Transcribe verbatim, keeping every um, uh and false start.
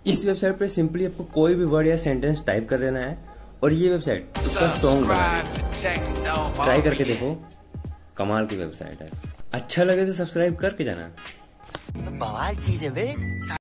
इस वेबसाइट पे सिंपली आपको कोई भी वर्ड या सेंटेंस टाइप कर देना है और ये वेबसाइट उसका सॉन्ग बना देगी। ट्राई करके देखो, कमाल की वेबसाइट है। अच्छा लगे तो सब्सक्राइब करके जाना। बवाल चीज है बे।